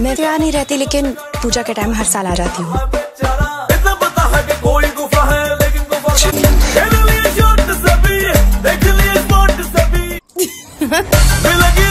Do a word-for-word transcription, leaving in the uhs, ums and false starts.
मैं तो यहाँ नहीं रहती, लेकिन पूजा के टाइम हर साल आ जाती हूँ। मिलेगी